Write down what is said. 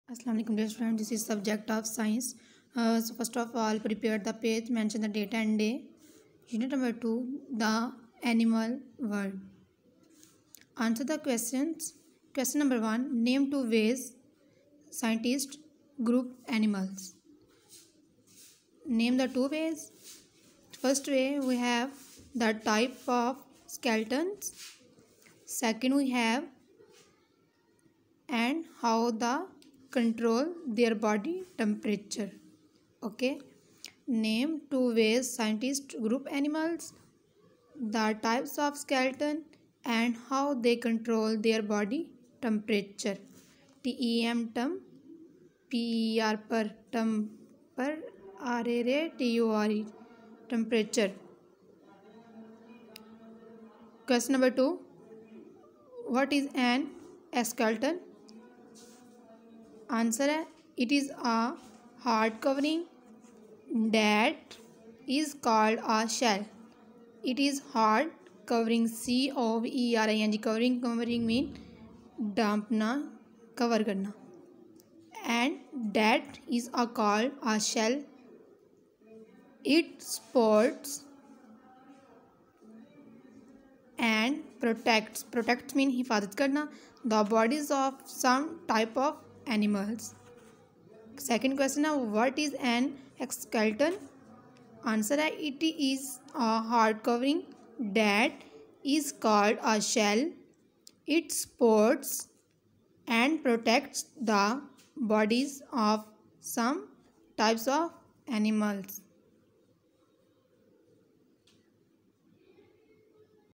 Assalamu alaikum dear students, this is subject of science. So first of all, prepare the page, mention the date and day. Unit number 2, the animal world. Answer the questions. Question number 1, name 2 ways scientists group animals. Name the 2 ways. First way we have the type of skeletons. Second we have and how the control their body temperature. Okay, name 2 ways scientists group animals, the types of skeleton and how they control their body temperature. TEM term, PER per term per RARE TURE temperature. Question number 2, what is an skeleton? Answer है, it is a hard covering that is called a shell. It is hard covering, COVERING, covering mean dampna, cover करना, and that is a called a shell. It supports and protects mean हिफाजत करना the bodies of some type of animals. Second question है, what is an skeleton? Answer है, it is a hard covering that is called a shell. It supports and protects the bodies of some types of animals.